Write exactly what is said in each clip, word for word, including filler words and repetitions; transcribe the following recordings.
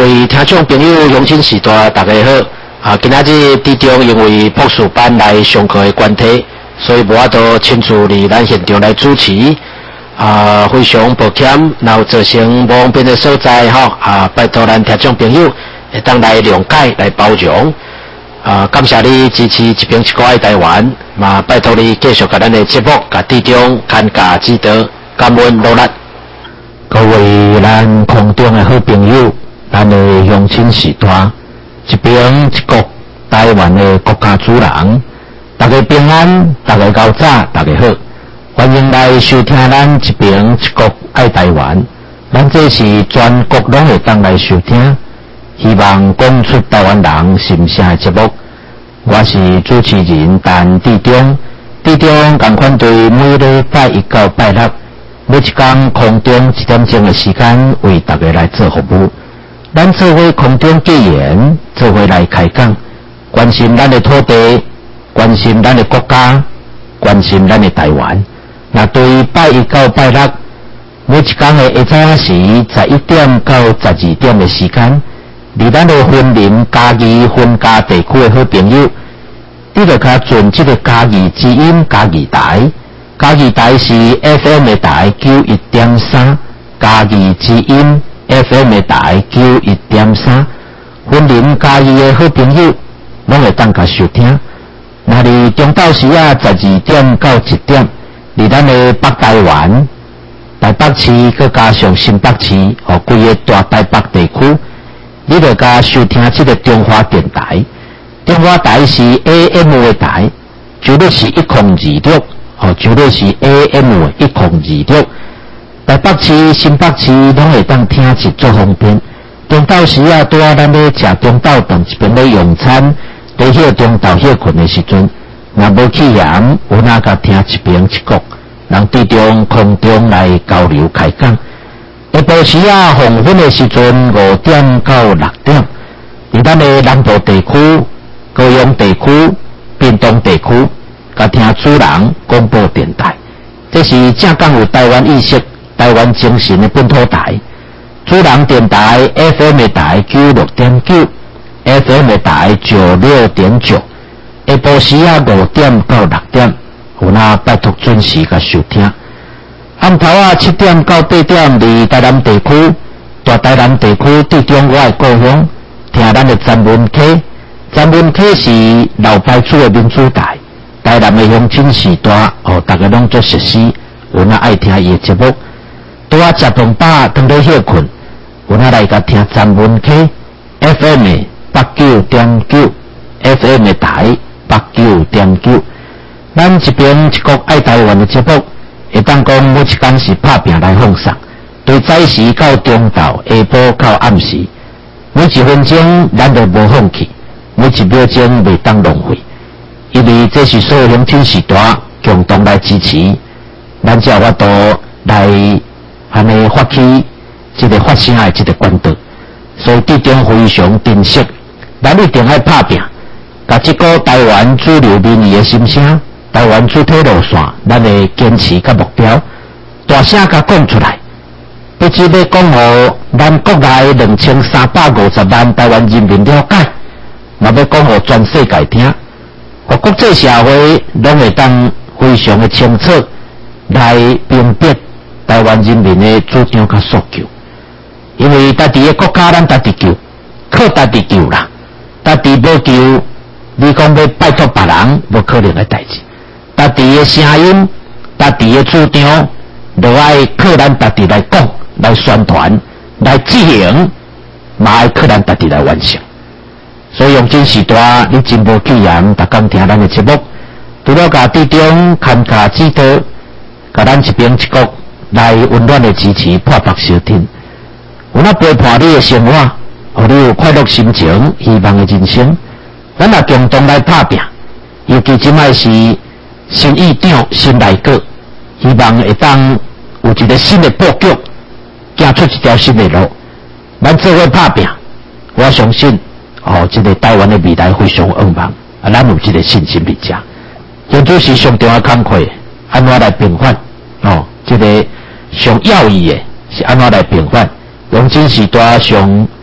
位听众朋友，乡亲时代大家好。啊，今仔日地中因为博士班来上课的关系，所以无法度亲自伫咱现场来主持。啊，非常抱歉，然后造成无方便的所在吼。啊，拜托咱听众朋友会当来谅解来包容。啊，感谢你支持一边一个爱台湾，嘛拜托你继续甲咱的节目，甲地中看家指导，感恩努力。各位咱空中的好朋友，咱的乡亲时代，一边一国台湾的国家主人，大家平安，大家高早，大家好，欢迎来收听咱一边一国爱台湾，咱这是全国拢会当来收听，希望讲出台湾人心声的节目。我是主持人陈地中，地中同款对每礼拜一到拜六。每一天空中一点钟的时间，为大家来做服务。咱做伙空中结缘，做伙来开讲，关心咱的土地，关心咱的国家，关心咱的台湾。那对于拜一到拜六，每一天的下早时十一点到十二点的时间，离咱的云林嘉义分家地区的好朋友，你就较准这个嘉义之音嘉义台。嘉义台是 F M 的台九一点三，嘉义之音 F M 的台九一点三，云林嘉义的好朋友拢会当甲收听。那伫中昼时啊，十二点到一点，伫咱的北台湾、台北市，佮加上新北市，哦，规个大台北地区，你就甲收听这个中华电台。中华台是 A M 的台，绝对是一空二六。哦，绝对是 A M 一空二六，台北市、新北市拢会当听一足方便。中昼时啊，拄啊咱咧食中昼顿，一边咧用餐，在迄中昼歇困的时阵，若无去嫌，有哪甲听一边一国，让地中空中来交流开讲。下晡时啊，黄昏的时阵五点到六点，伫咱的南部地区、高雄地区、屏东地区。甲听主人广播电台，这是正港有台湾意识、台湾精神的本土台。主人电台 F M 台九六点九 ，F M 台九六点九。下晡时啊五点到六点，有那拜托准时甲收听。暗头啊七点到八点，伫台南地区、大台南地区地中我的故乡，听咱的詹文 K， 詹文 K 是老牌子的民主台。台南的乡亲时代，哦，大家拢做熟悉，有那爱听伊的节目。拄啊食饭饱，当咧歇困，有那来甲听詹文 K F M 八九点九 F M 台八九点九。咱这边一国爱台湾的节目，会当讲每一天是拍拼来放送，对早时到中昼，下晡到暗时，每一分钟咱都无放弃，每一秒钟袂当浪费。因为这是所有乡亲时代共同来支持，咱才有法度来安尼发起这个发声的这个管道，所以地中非常珍惜，咱一定要拍拼，把这个台湾主流民意的心声、台湾主体路线，咱的坚持甲目标，大声甲讲出来，不只要讲互咱国内两千三百五十万台湾人民了解，嘛要讲互全世界听。和国际社会拢会当非常的清楚来辨别台湾人民的主张甲诉求，因为家己的国家咱家己救，靠家己救啦，家己无救，你讲要拜托别人，无可能的代志。家己的声音，家己的主张，就爱靠咱家己来讲、来宣传、来执行，嘛爱靠咱家己来完成。所以用这时代，你真无气严，逐工听咱的节目，除了甲地中看家指导，甲咱一边一国来温暖的支持，破白收听，有那陪伴你的生活，互你有快乐心情、希望的人生，咱也共同来拍拼。尤其即摆是新议长、新内阁，希望会当有一个新的布局，行出一条新的路，咱做伙拍拼，我相信。哦，这个台湾的未来非常旺旺，啊，咱有这个信心伫遮。现在是上重要工课，安怎来平反？哦，这个上要义的是安怎来平反？黄金时代上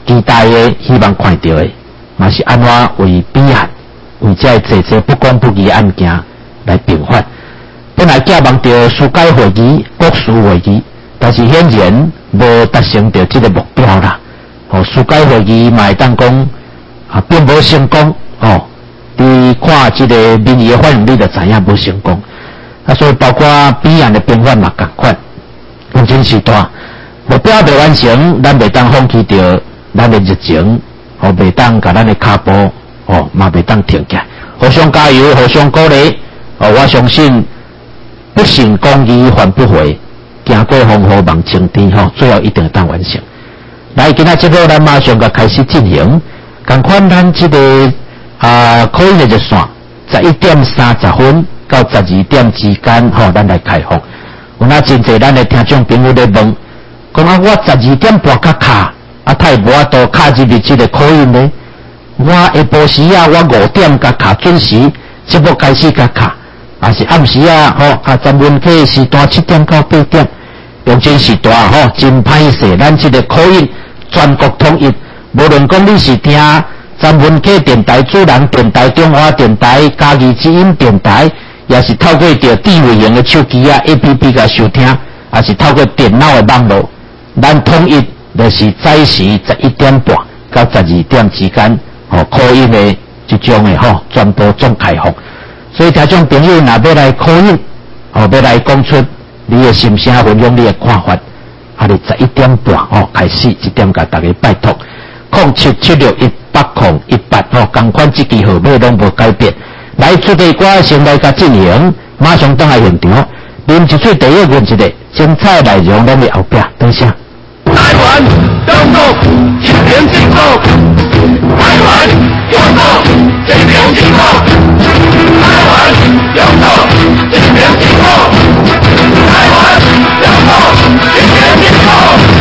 期待的，希望看到的，嘛是安怎为彼岸，为这济济不公不义案件来平反。本来寄望着司改会议、国事会议，但是显然无达成着这个目标啦。哦，司改会议嘛会当讲啊，并无成功。哦，你看这个民意的反应，你就知影无成功。啊，所以包括彼岸的平反嘛同款，竞争时大，目标未完成，咱袂当放弃着咱的热情，哦，袂当甲咱的脚步，哦，嘛袂当停起来，互相加油，互相鼓励。哦，我相信。不信公义反不回，行过风雨望青天吼，最后一定会当完成。来，今仔节目咱马上个开始进行，共款咱这个啊考验的热线，十一点三十分到十二点之间吼，咱来开放。有那真侪咱的听众朋友咧问，讲啊，我十二点半较卡，啊太无法度卡入去这个考验呢？我下晡时啊，我五点甲卡准时，节目开始甲卡。啊是暗时啊，吼啊，咱文科时段七点到八点，用真时段吼，真歹势。咱这个口音全国统一，无论讲你是听咱文科电台、主人电台、中华电台、嘉义之音电台，也是透过着智慧型的手机啊 A P P 甲收听，也是透过电脑的网络，咱统一就是早时十一点半到十二点之间，吼口音的这种的吼，全部总开放。所以，听众朋友，若要来考验，哦，要来讲出你的心声，分享你的看法，啊，你十一点半哦开始，一点甲大家拜托，零七七六一八零一八哦，同款这支号码拢无改变。来出题歌先来甲进行，马上登来现场，啉一喙第一问一个，精彩内容拢伫后壁，等下。台湾中国一片幸福，台湾中国一片幸福，台湾中国一片幸福，台湾中国一片幸福。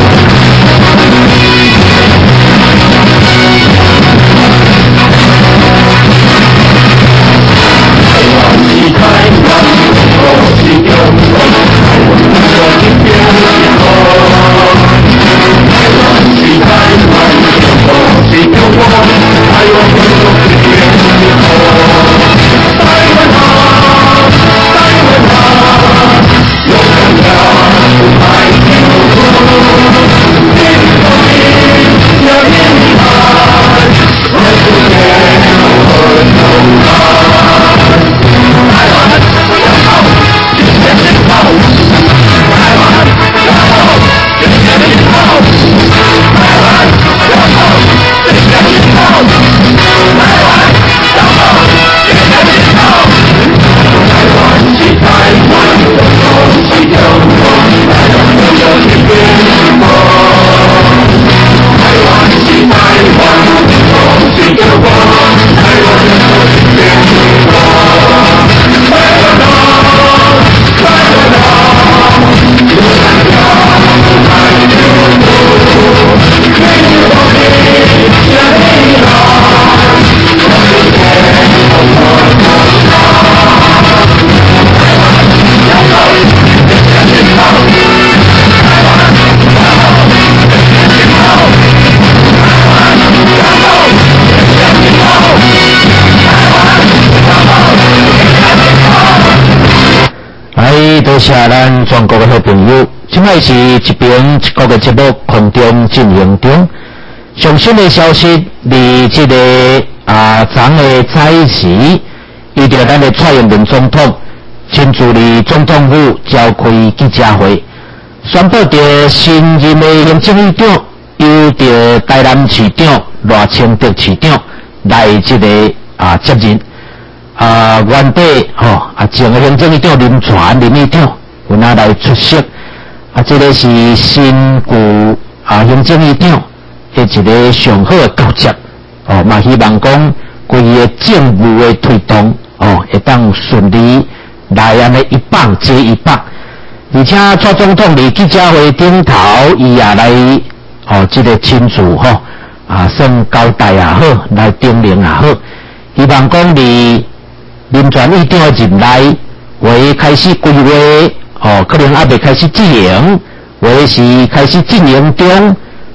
多谢咱全国的好朋友，现在是一边一国的节目空中进行中。上新的消息，离这个啊昨的早时，伊着咱的蔡英文总统亲自离总统府召开记者会，宣布着新任的行政院长由着台南市长赖清德市长来这个啊接任。啊，原底吼啊，前个行政院长林全林院长有哪来出席？啊，这个是新旧啊行政院长的一个上好的交接哦，嘛希望讲规个政务的推动哦，会当顺利来安尼一棒接一棒，而且蔡总统伫记者会顶头，伊也来哦，这个亲自吼啊，算交代也好，来叮咛也好，希望讲伫林全院长的任内，为开始规划，哦，可能还未开始执行，为是开始进行中，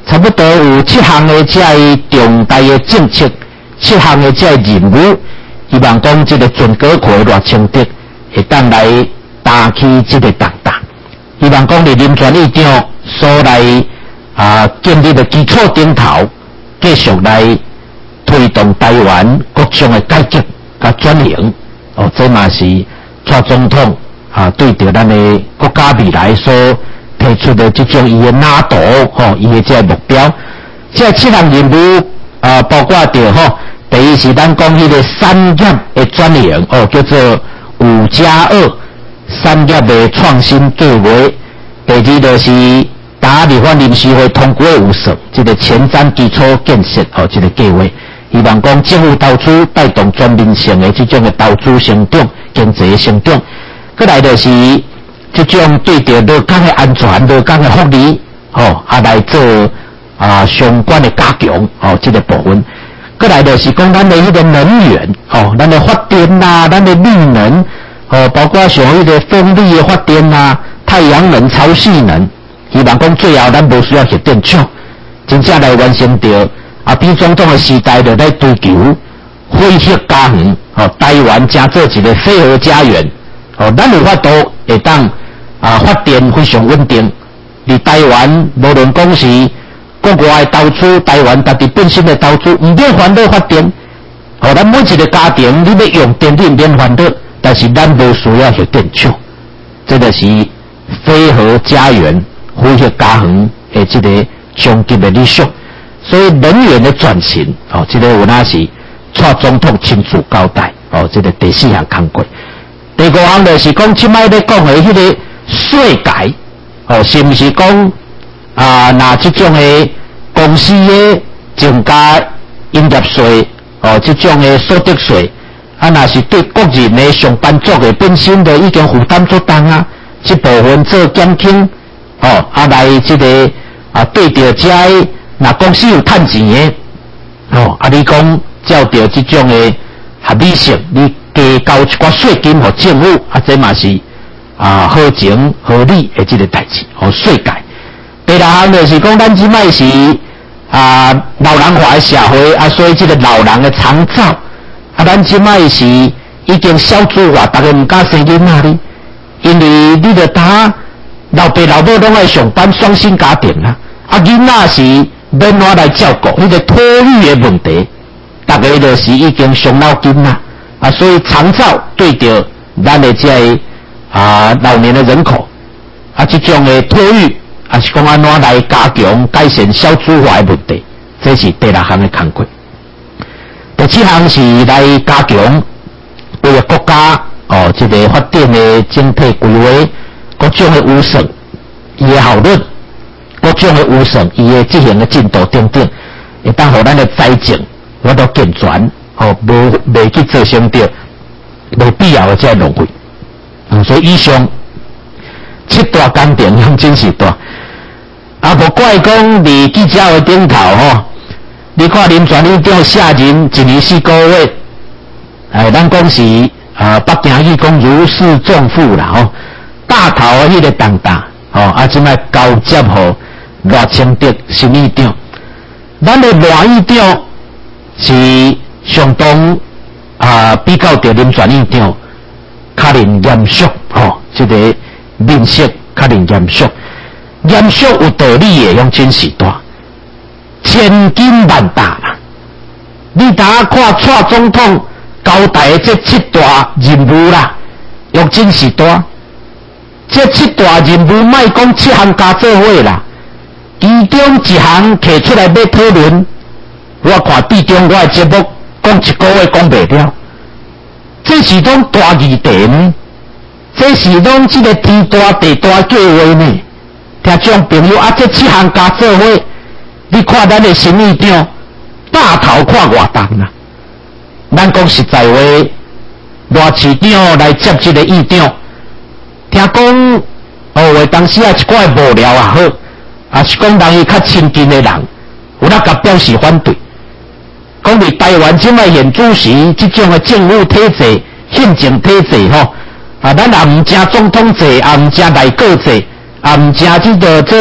差不多有七项的这重大的政策，七项的这任务，希望讲这个全国会热清德会当来担起这个重担。希望讲伫林泉议长所来啊建立的基础顶头，继续来推动台湾各种的改革甲转型。哦，这嘛是蔡总统啊对着咱的国家未来所提出的这种伊的蓝图，吼，伊的这个目标。这七项任务啊，包括着吼，第一是咱讲迄个产业的转型，哦，叫做五加二产业的创新计划。第二就是打立法临时会通过有算，这个前瞻基础建设，哦，这个计划。希望讲政府投资带动全面性的这种的投资成长、经济成长。再来就是这种对着劳工的安全、劳工的福利，哦，啊来做啊相关的加强，哦，这个部分。再来就是讲咱的迄个能源，哦，咱的发电啦，咱的绿能，哦，包括像迄个风力的发电啦、太阳能、潮汐能，希望讲最后咱无需要核电厂，真正来完成着。啊，比总统的时代就在追求恢复家园，哦，台湾加做一个非核家园，哦，咱有法度会当啊发电非常稳定。伫台湾无论讲是国外的投资，台湾家己本身的投资，唔免烦恼发电。哦，咱每一个家庭你要用电，你唔免烦恼，但是咱无需要核电厂，这个是非核家园、恢复家园的这个终极的理想。所以能源的转型，哦，这个有那是蔡总统亲自交代，哦，这个第四项工作。第五项就是讲，即摆咧讲的迄个税改，哦，是毋是讲啊？拿这种的公司的增加营业税，哦，这种的所得税，啊，那是对个人的上班族的本身的已经负担足重啊，这部分做减轻，哦，啊来这个啊对着这个。那公司有趁钱的，哦，啊，你讲照着这种的合理性，你加交一寡税金给政府，啊，这嘛是啊合情合理的这个代志，哦，税改。第六项就是讲，咱即摆是啊老人化的社会，啊，所以这个老人的长照，啊，咱即摆是已经少子化，大家唔敢生囡仔哩，因为你着他老爸老母拢爱上班，双薪家庭啦，啊，囡仔是。免我来照顾，迄个托育的问题，大家就是已经伤脑筋啦，啊，所以长照对着咱的这个啊老年的人口，啊，这种的托育，啊是讲安怎来加强改善少子化的问题，这是第六项的工作。第七项是来加强为了国家哦这个发展的整体规划，各种的预算，伊的效率。各种的预算，伊的执行的进度等等，会当互咱的财政我都健全，哦，无未去造成着无必要的这浪费。嗯，所以以上七大工程向真是大。啊，无怪讲伫记者会顶头吼，你看林全院长下任一年四个月，哎，咱讲是啊，北京语讲如释重负啦吼，大头的迄个重担，哦，啊，即摆交接互。赖清德新议长，咱的赖议长是相当啊，比较着林全议长较能严肃吼，这个面色较能严肃，严肃有道理的，用真是大，千斤万担啦。你大家看蔡总统交代的这七大任务啦，用真是大，这七大任务莫讲七项加做伙啦。其中一项摕出来要讨论，我看地中我的节目讲一个月讲袂了，这是种大议题呢，这是种这个天大地大计划呢。听众朋友啊，这七项加做伙，你看咱的新议长大头看偌重啦。咱讲实在话，赖市长来接这个议长，听讲哦，话当时啊一块无聊也好。啊，是讲人伊较亲近的人，有那甲表示反对。讲伫台湾即卖现主席即种的政府体制、宪政体制吼，啊，咱也毋正总统制，也毋正内阁制，也毋正即个做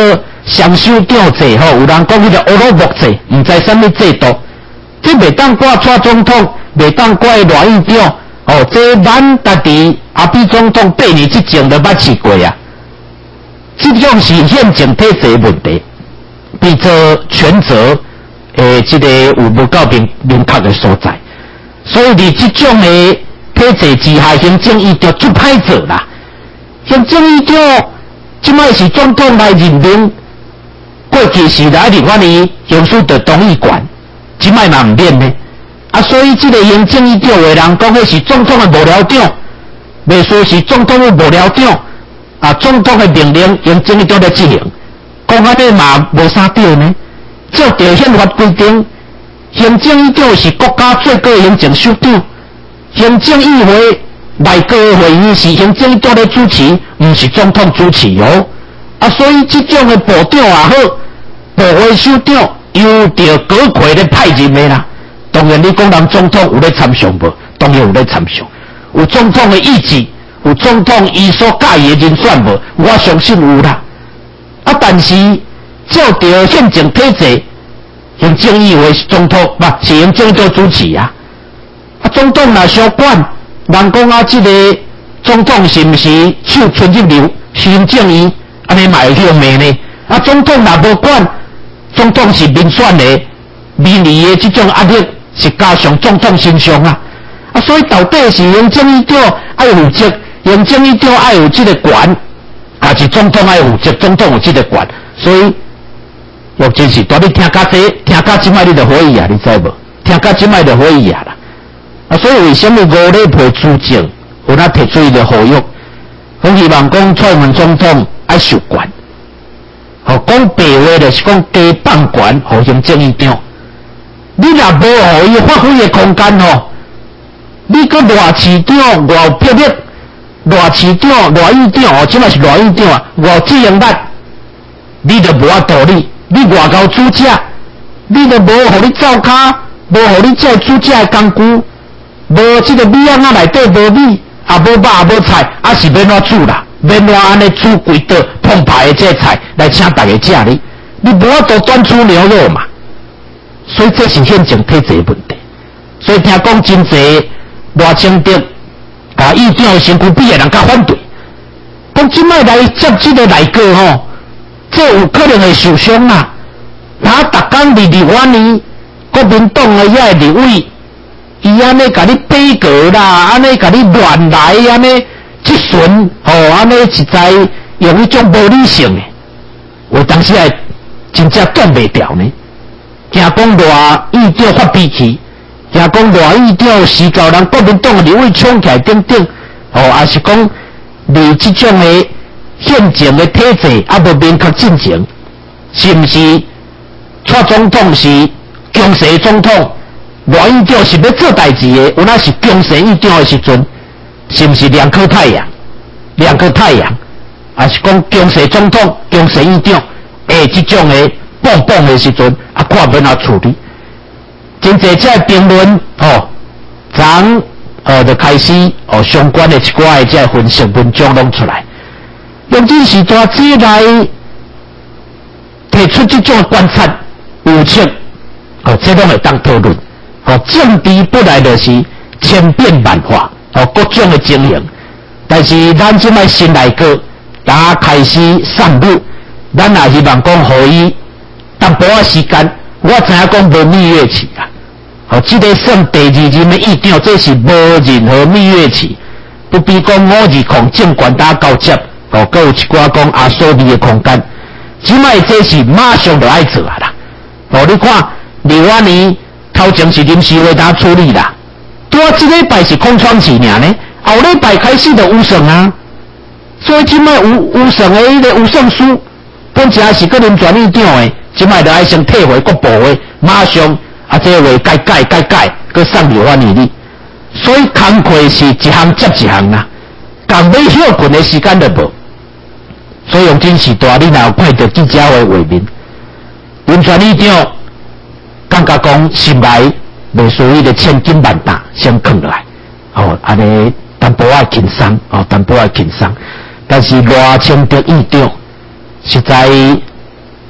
上首长制吼，有人讲迄个俄罗木制，毋知啥物制度，这袂当挂蔡总统，袂当挂赖院长，哦，这咱家己阿扁总统八年之前就捌试过啊。这种是宪政体制的问题，变做权责诶，这个有无够明明确的所在，所以伫这种的体制之下，行政院长出歹做啦。行政院长即摆是总统来任命，过去是来立法院行使着同意权，即摆嘛毋免呢。啊，所以这个行政院长的人讲，迄是总统的幕僚长，袂说是总统的幕僚长。啊，总统的命令，行政院长来执行，讲安尼嘛无啥对呢。照条宪法规定，行政院长是国家最高行政首长，行政议会内阁的会议是行政院长来主持，毋是总统主持哦。啊，所以这种的部长也好，部会首长由着阁揆咧派任的啦。当然，你讲人总统有咧参详无？当然有咧参详，有总统的意志。有总统伊所介意的人选无？我相信有啦。啊，但是照着宪政体制，行政议会是总统，不是行政院主持啊。啊，总统若相管，人讲啊，这个总统是毋是手伸入流行政院，安尼嘛会向骂呢？啊，总统若无管，总统是民选的，民意的这种压力是加上总统身上啊。啊，所以到底是行政院长爱负责？行政院长爱有这个权，还是总统爱负责？总统有这个权，所以目前是大你听到这，听到即摆你就可以啊，你知无？听到即摆就可以啊啦。啊，所以为什么五礼陪主政有那提出伊的呼吁？我希望讲蔡英文总统爱受权，吼讲白话就是讲加放权，互行政院长。你若无互伊发挥的空间吼，你个赖市长外有魄力。赖市长、赖院长哦，即摆是赖院长啊，我这样力，你就无法道理，你外交主者，你就无互你造卡，无互你做主者的工具，无这个米仔仔内底无米，也无肉也无菜，啊是免怎煮啦？免怎安尼煮几道澎湃的这菜来请大家食呢？你无法度端出牛肉嘛？所以这是宪政体制的问题。所以听讲真侪赖清德。把议长的身躯比的人较反对，讲即摆来接这个内阁吼，这有可能会受伤啊！他逐工伫立法院，国民党的遐立委，伊安尼甲你比格啦，安尼甲你乱来，安尼即顺吼，安尼实在用一种无理性的，我当时还真正挡袂掉呢。惊讲赖议长发脾气。也讲赖院长是教人国民党的立委冲起来等等，哦，也是讲离这种的宪政的体制也无明确进程，是毋是？蔡总统是强势总统，赖院长是要做代志的，有那是强势院长的时阵，是毋是两颗太阳？两颗太阳，也是讲强势总统、强势院长，诶，这种的蹦蹦的时阵，啊，看要哪处理？真侪只评论哦，昨呃就开始哦相关的一寡的这分析文章拢出来，用这时抓子来提出这种观察预测，哦，这拢会当讨论。哦，政治本来就是千变万化，哦，各种的经营，但是咱即摆新内阁打开始散布，咱也希望讲互伊淡薄仔时间。我知影讲无蜜月期啦，哦，这个算第二任的议长，这是无任何蜜月期，不比讲五二控政权打交接，哦，佮有一寡讲阿所谓的空间，即摆这是马上就爱做啊啦，哦，你看立法院头前是临时会打处理啦，拄啊，这礼拜是空窗期尔呢，后礼拜开始就有算啊，所以即摆有有算的迄个有算书，本正是个人专院长的。即摆就爱先退回各部会，马上啊，这个话改改改改，佮送立法院里。所以工课是一项接一项啦，讲要休困的时间都无。所以用真时代，你若有看到记者会画面，文传院长感觉讲心内袂属于的千斤万担先扛落来，哦，安尼淡薄仔轻松，哦，淡薄仔轻松。但是赖清德院长实在。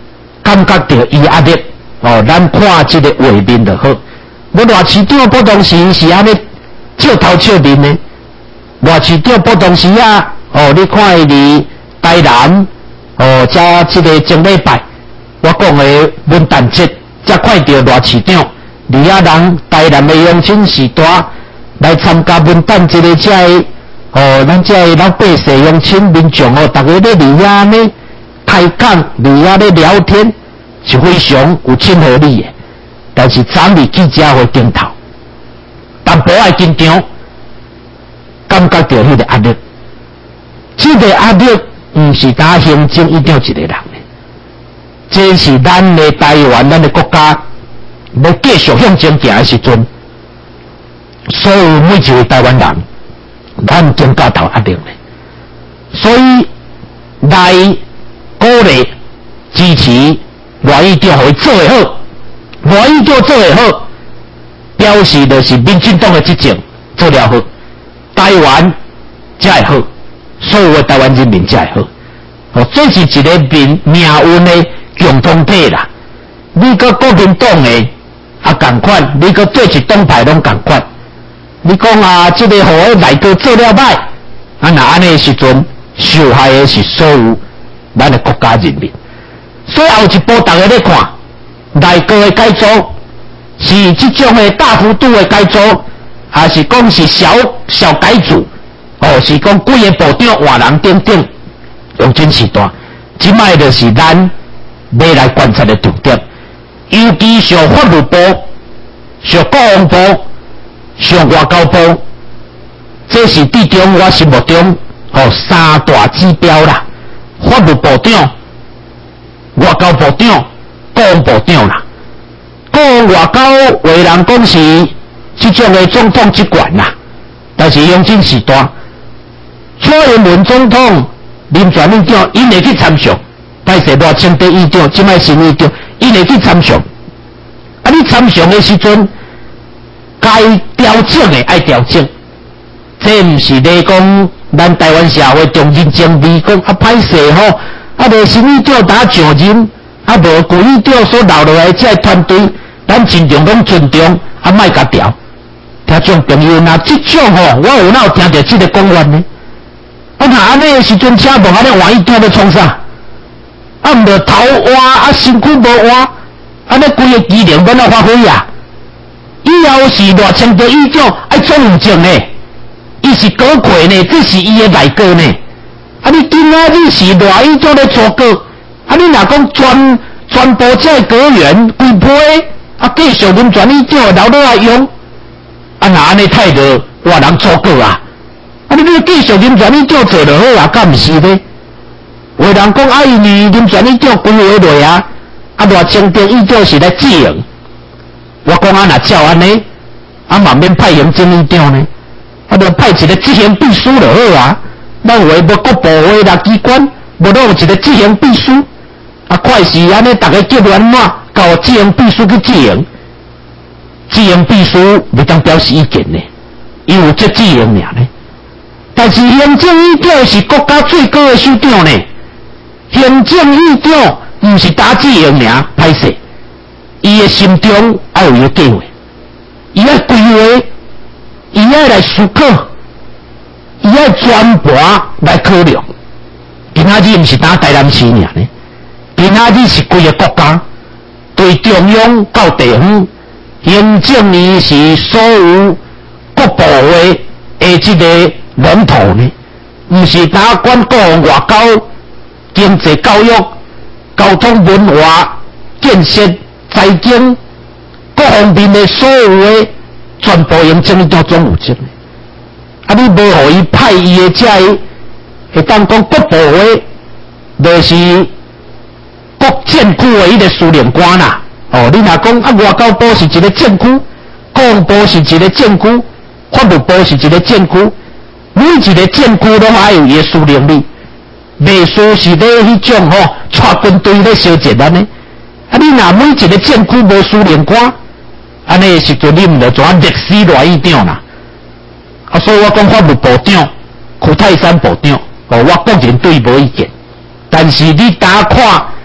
感觉到伊压力，哦，咱看这个画面就好。我热市长不当时是安尼笑头笑面的，热市长不当时啊，哦，你看伊台南，哦，加这个前礼拜，我讲的文旦节，才看到热市长，而啊人台南的乡亲时代来参加文旦节的这个，哦，咱这个老百姓乡亲民众哦，大家咧伫遐呢开讲，伫遐咧聊天，是非常有亲和力的。但是昨日记者会顶头，淡薄仔紧张，感觉到迄个压力。这个压力唔是打行政一定一个人的，这是咱的台湾，咱的国家要继续向前行的时阵，所有每一位台湾人，咱感觉到压力的。所以来鼓励支持赖议长会做得好。赖议长做得好，表示就是民进党的执政做了好，台湾才会好，所有的台湾人民才会好。哦，这是一个命命运的共同体啦。你个国民党的啊同款，你个对一党派拢同款。你讲啊，这个互内阁做了歹，啊那安尼时阵受害的是所有咱的国家人民。所以后一步大家咧看。内阁的改组是这种的大幅度的改组，还是讲是小小改组？哦，是讲几个部长换人等等，用真时代，即摆就是咱要来观察的重点。尤其上法律部、上国防部、上外交部，这是最中我心目中哦三大指标啦。法律部长、外交部长。国防部长啦，国防外交为人讲是这种的总统职权啦，但是用真时代，蔡英文总统、林全议长，因会去参详，但是赖清德议长、即摆新议长，因会去参详。啊，你参详的时阵，该调整的爱调整，这唔是咧讲咱台湾社会中人情味，讲啊歹势吼，啊赖新议长打上任。啊，无故意调所留落来，这团队，咱尽量拢尊重，啊，莫甲调。听众朋友，那这种吼，我有哪有听到这个讲法呢？啊，那安尼的时阵，请问安尼换伊调要创啥？啊，毋着头换，啊，身躯无换，安尼规个机能要哪发挥啊？以后是赖清德议长爱总务证呢，伊是高魁呢，这是伊的内阁呢。啊，你今仔日是赖议长咧做过。啊！你若讲全全部这阁员规批啊，继续林全议长留落来用，啊，那安尼态度我人错过啊！啊，你你继续林全议长做就好啊，敢毋是呢？有人讲啊，因为林全议长规划落啊，啊，赖清德议长是来执行。我讲啊，若照安尼，啊，嘛免派行政议长呢，啊，就派一个执行秘书就好啊。咱话无各部会六机关，无拢有一个执行秘书。啊，快是安尼，大家叫安怎，交执行秘书去执行，执行秘书未当表示意见呢，伊有这执行尔呢。但是行政议长是国家最高的首长呢，行政议长毋是打执行尔，歹势，伊的心中还有伊的计划，伊爱规划，伊爱来思考，伊爱全盘来考量。今仔日毋是打台南市尔呢。今仔日是规个国家，对中央到地方，行政院是所有各部会的这个龙头呢，毋是打管国防、外交、经济、教育、交通、文化、建设、财经各方面的所有的全部行政院总有责。啊，你无互伊派伊的这个，会当讲各部会，就是。国建区的迄个司令官啦，哦，你若讲啊，外交部是一个政区，国防部是一个政区，法律部是一个政区，每一个政区拢还有伊的司令力，袂输是咧迄种吼，带军队咧烧钱安尼。啊，你若每一个政区无司令官，安尼时阵你毋着怎历史赖议长啦？啊，所以我讲法律部长、区泰山部长，哦，我个人对无意见，但是你打看。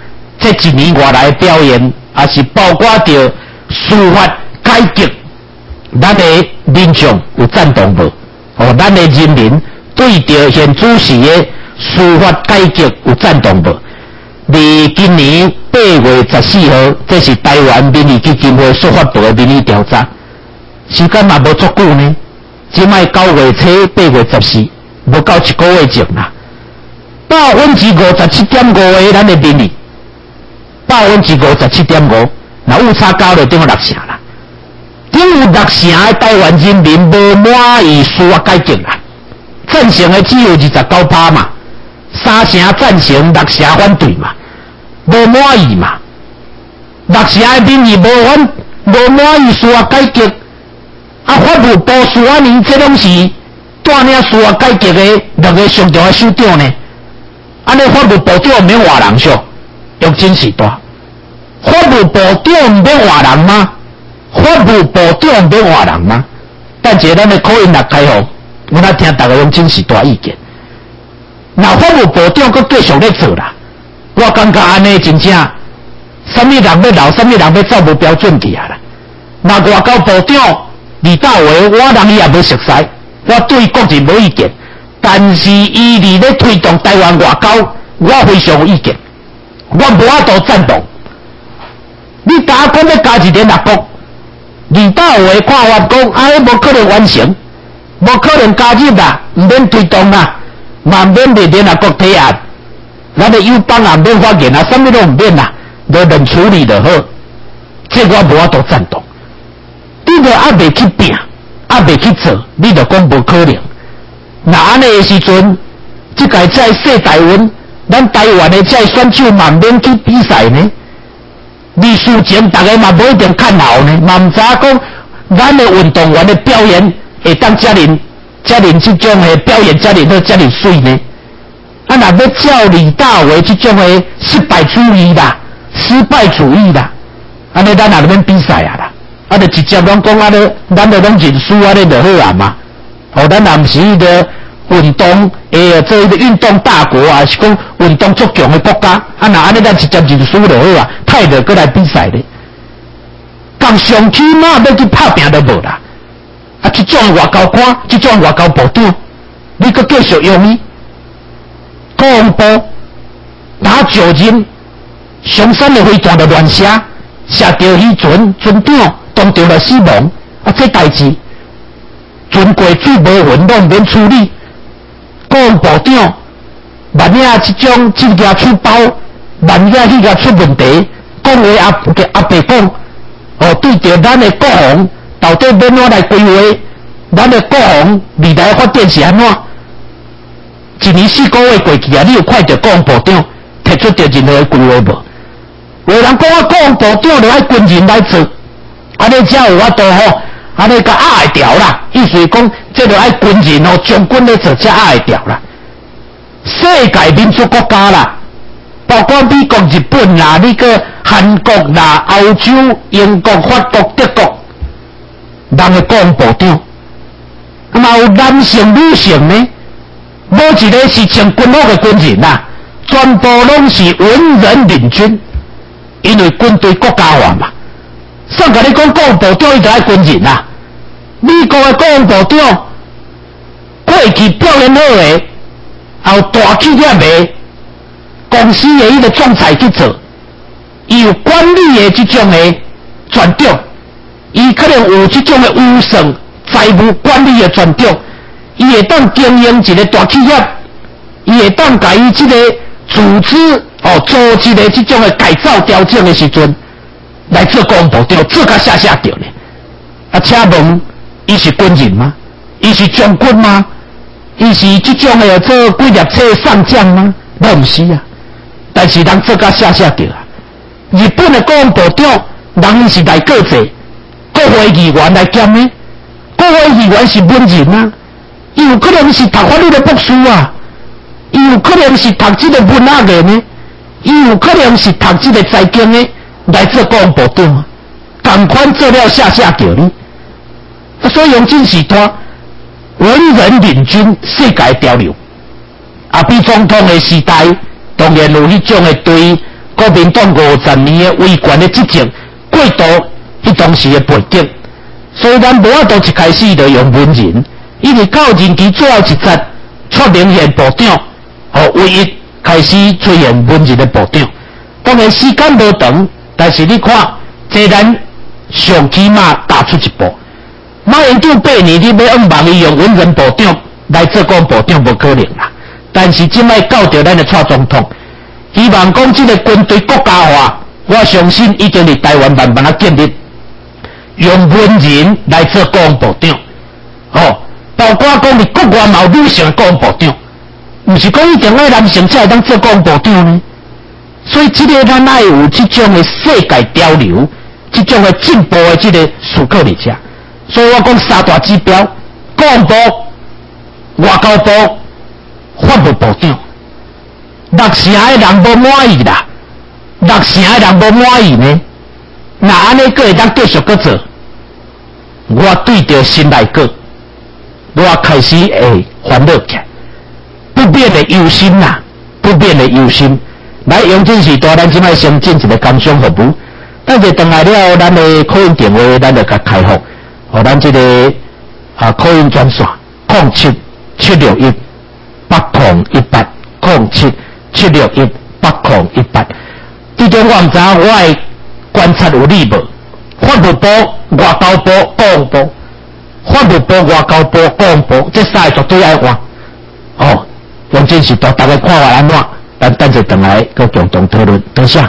这一年外来的表现，也是包括着司法改革，咱的民众有赞同无？哦，咱的人民对着现主席的司法改革有赞同无？伫今年八月十四号，这是台湾民意基金会所发布的民意调查，时间嘛无足久呢。即摆九月初八月十四，无到一个月前啦。百分之五十七点五的咱的民意，百分之五十七点五，那误差高了，等于六成啦。等有六成的台湾人民无满意司法改革啦，赞成的只有二十九趴嘛。三成赞成，六成反对嘛，无满意嘛。六成的民意无反无满意司法改革，啊，法务部司法院这拢是带领司法改革的两个上重的首长呢。安尼法务部长唔免换人上，用真是大。法务部长唔免换人吗？法务部长唔免换人吗？但是咱的口音来开放，我来听大家用真是大意见。那法务部长阁继续咧做啦，我感觉安尼真正，什么人要留，什么人要走无标准去啊啦。那外交部长李大为，我人伊也无熟悉，我对国人无意见，但是伊伫咧推动台湾外交，我非常有意见，我无法度赞同。你打讲要加一联合国，李大为看法讲，啊，迄无可能完成，无可能加入啦，唔免推动啦。嘛免被联合国提案，咱的友邦也免发言啊，什么都唔免啦，就能处理就好。这我无法度赞同。你着还未去拼，还未去做，你着讲无可能。那安尼的时阵，即个在世台湾，咱台湾的在选手嘛免去比赛呢。你事前大家嘛无一定看好呢，嘛唔知讲咱的运动员的表现会当遮尔。遮尔这种的表演，遮尔都遮尔水呢？啊，若要照李大为这种的失败主义啦、失败主义啦，安尼咱哪免比赛啊啦？啊，就直接拢讲啊咧，咱就拢认输啊咧就好啊嘛。哦，咱也毋是迄个运动诶，做迄个运动大国啊，是讲运动足强的国家，啊，那安尼咱直接认输就好啊，太着过来比赛咧。共上起码要去拍拼都无啦。啊！这种外交官，这种外交部长，你阁继续用伊？国防部打九人，上山的飞弹就乱射，射到渔船，船长当场就死亡。啊！这代志，船过水无匀，拢免处理。国防部长，万一这种这个出包，万一迄个出问题，讲话阿阿伯讲，哦，对着咱的国防。到底要怎来规划？咱的国防未来发展是安怎？一年四个月过去啊，你有看到国防部长提出着任何的规划无？有人讲啊，国防部长就爱军人来做，安尼才有法度吼，安尼甲压会掉啦。意思是讲，这就爱军人哦，将军来做才压会掉啦。世界民主国家啦，包括美国、日本啦，你个韩国啦、欧洲、英国、法国、德国。人的国防部长，嘛有男性、女性呢？无一个是穿军服的军人呐，全部拢是文人领军，因为军队国家化嘛。上甲你讲国防部长伊就爱军人呐，美国的国防部长过去表现好的，后大企业的公司的迄个总裁去做，伊有管理的这种的专长。伊可能有这种的预算、财务管理的专长，伊会当经营一个大企业，伊会当甲伊这个组织哦做一个这种的改造调整的时阵，来做国防部长，做甲下下掉呢。啊，请问伊是军人吗？伊是将军吗？伊是这种的做几列车上将吗？那不是啊，但是人做甲下下掉啊。日本的国防部长，人是来各者。国会议员来兼呢？国会议员是文人啊，伊有可能是读法律的博士啊，伊有可能是读这个文学的呢，伊有可能是读这个财经的来做国防部长啊，同款做了下下叫呢。所以用真是他文人领军世界潮流，啊，比总统的时代当然有迄种的对国民党五十年的威权的执政过渡，迄当时的背景，所以咱无法度一开始就用文人，因为到任期最后一节，出明显部长，哦，唯一开始出现文人的部长。当然时间无长，但是你看，这咱上起码踏出一步。马英九八年你要往望伊用文人部长来做讲部长，无可能啦。但是即摆到着咱的蔡总统，希望讲这个军队国家化，我相信已经伫台湾慢慢啊建立，用文人来做国防部长，哦，包括讲你国外嘛有女性国防部长，毋是讲一定爱男性才会当做国防部长呢。所以这个咱爱有这种的世界潮流，这种的进步的这个思考伫遮。所以我讲三大指标：国防部、外交部、法务部长。六成的人无满意啦，六成的人无满意呢。那安尼佫会当继续佫做？我对着心内阁，我开始会烦恼起来，不免的忧心呐，不免的忧心。来，用这时代，咱即摆先进一个工商服务，等者回来了，咱的口音电话咱就甲开放，互咱这个啊口音专线零七七六一八零一八零七七六一八零一八。这种我唔知，我的观察有理无？法务部、外交部、国防部、法务部、外交部、国防部，这三个绝对爱换。哦，用这时代，大家看法安怎？咱等者回来，佮共同讨论。多谢。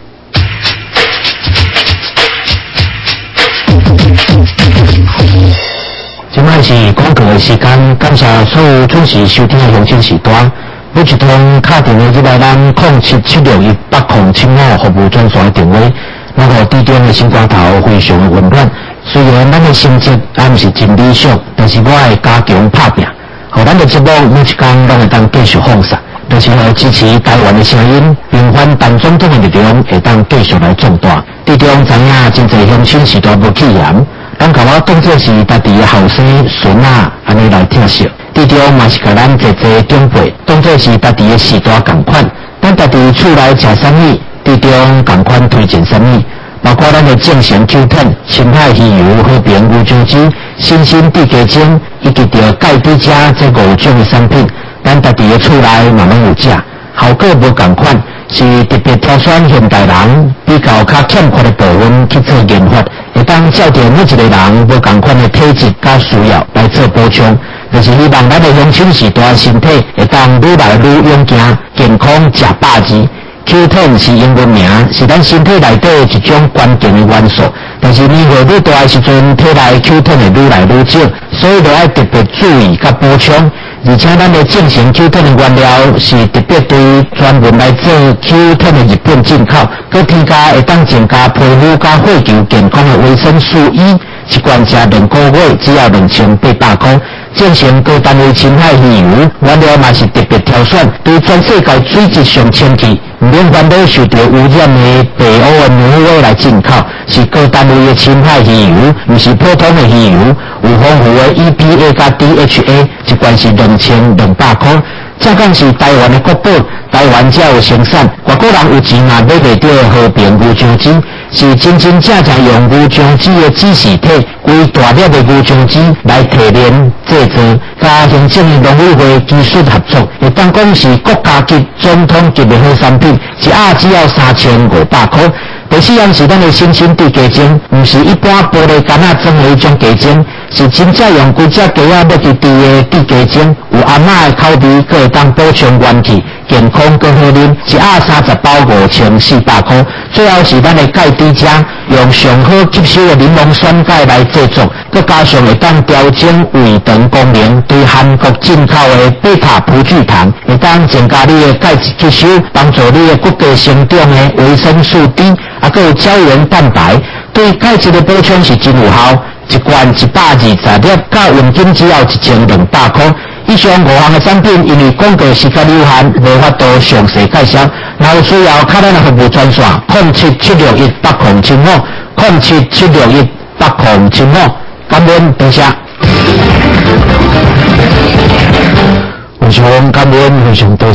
现在是广告的时间，感谢所有准时收听的乡亲时段。每一通卡电话入来，咱零七七六一八零七五服务专线的电话，那个地中的新光头非常的温暖。虽然咱的成绩还毋是真理想，但是我会加强打拼，互咱的节目每一天拢会当继续放送。就是来支持台湾的声音，平反陈总统的力量会当继续来壮大。地中知影真侪乡亲时代无起严，咱甲我当作是家己的后生孙仔安尼来听惜。地中嘛是甲咱坐坐长辈当作是家己的时代共款，咱家己厝内食啥物，地中共款推荐啥物，包括咱的正常 Q 十、深海鱼油、和平乌酱鸡、新鲜地鸡精，以及着钙低加这五种的产品。咱家己的厝内慢慢有食，效果无共款，是特别挑选现代人比较较欠缺的部分去做研发，会当照着每一个人无共款的体质甲需要来做补充。就是希望咱的乡亲时代身体会当愈来愈勇健，健康食百字。Q 十 是英文名，是咱身体内底一种关键的元素。但是年岁愈大的时阵，体内 Q 十 会愈来愈少，所以就要特别注意甲补充。而且咱的正常 Q 十 的原料是特别对专门来做 Q 十 的日本进口，佮添加会当增加皮肤甲血球健康的维生素 E， 一罐食两个月只要两千八百块。正常高单位深海鱼油原料嘛是特别挑选，对全世界水质上清气，唔免烦恼受到污染的北欧的牛肉来进口，是高单位的深海鱼油，唔是普通的鱼油，有丰富的 E P A 加 D H A， 一罐是两千两百块。这讲是台湾的国宝，台湾才有生产，外国人有钱嘛买袂到和平乌酱鸡，是真真正正用乌酱鸡的指示体，为大粒的乌酱鸡来提炼制作，加行政的农委会技术合作，会当讲是国家级、总统级的好产品，一盒只要三千五百块。第四样是咱的新鲜地鸡精，唔是一般玻璃干仔装的一种鸡精，是真正用规只鸡仔落去滴的地鸡精，有阿嬷的口味，佮会当补充元气，健康佮好啉，一盒三十包五千四百块。最后是咱的钙低加，用上好吸收的柠檬酸钙来制作，佮加上会当调整胃肠功能，对韩国进口的贝塔葡聚糖，会当增加你的钙质吸收，帮助你的骨骼生长的维生素 D。啊，还有胶原蛋白，对钙质的补充是真有效。一罐一百二十粒，价现金只要一千两百块。以上五项的产品，因为广告时间有限，无法度详细介绍。若有需要，卡咱的服务专线零七七六一八零七五零七七六一八零七五。感恩，多谢。非常感恩，非常多谢。